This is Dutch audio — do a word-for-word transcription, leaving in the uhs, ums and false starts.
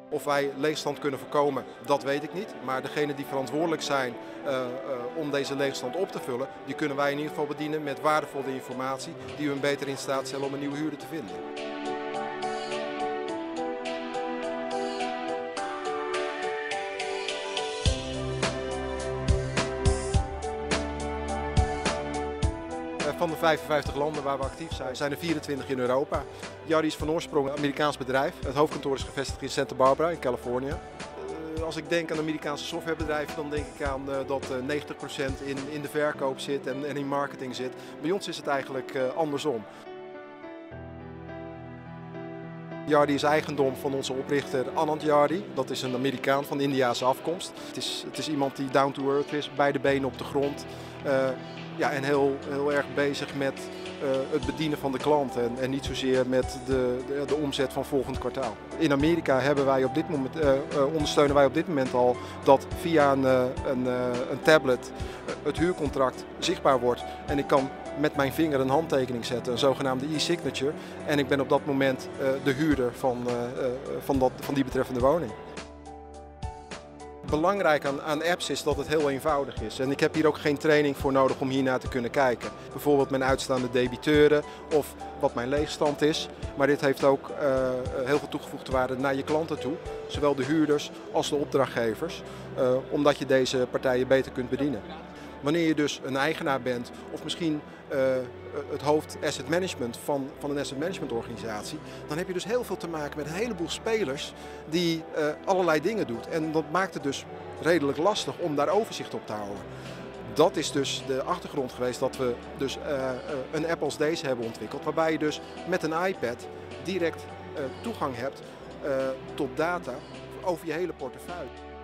Of wij leegstand kunnen voorkomen, dat weet ik niet. Maar degenen die verantwoordelijk zijn uh, uh, om deze leegstand op te vullen, die kunnen wij in ieder geval bedienen met waardevolle informatie die hun beter in staat stellen om een nieuwe huurder te vinden. Van de vijfenvijftig landen waar we actief zijn, zijn er vierentwintig in Europa. Yardi is van oorsprong een Amerikaans bedrijf. Het hoofdkantoor is gevestigd in Santa Barbara in Californië. Als ik denk aan Amerikaanse softwarebedrijven, dan denk ik aan dat negentig procent in, in de verkoop zit en, en in marketing zit. Bij ons is het eigenlijk andersom. Yardi is eigendom van onze oprichter Anand Yardi. Dat is een Amerikaan van Indiase afkomst. Het is, het is iemand die down to earth is, beide benen op de grond. Uh, ja, en heel, heel erg bezig met uh, het bedienen van de klanten en, en niet zozeer met de, de, de omzet van volgend kwartaal. In Amerika hebben wij op dit moment, uh, uh, ondersteunen wij op dit moment al dat via een, uh, een, uh, een tablet uh, het huurcontract zichtbaar wordt. En ik kan met mijn vinger een handtekening zetten, een zogenaamde e-signature. En ik ben op dat moment uh, de huurder van, uh, uh, van, dat, van die betreffende woning. Belangrijk aan, aan apps is dat het heel eenvoudig is. En ik heb hier ook geen training voor nodig om hiernaar te kunnen kijken. Bijvoorbeeld mijn uitstaande debiteuren of wat mijn leegstand is. Maar dit heeft ook uh, heel veel toegevoegde waarde naar je klanten toe. Zowel de huurders als de opdrachtgevers. Uh, omdat je deze partijen beter kunt bedienen. Wanneer je dus een eigenaar bent of misschien uh, het hoofd asset management van, van een asset management organisatie, dan heb je dus heel veel te maken met een heleboel spelers die uh, allerlei dingen doen. En dat maakt het dus redelijk lastig om daar overzicht op te houden. Dat is dus de achtergrond geweest dat we dus uh, uh, een app als deze hebben ontwikkeld, waarbij je dus met een iPad direct uh, toegang hebt uh, tot data over je hele portefeuille.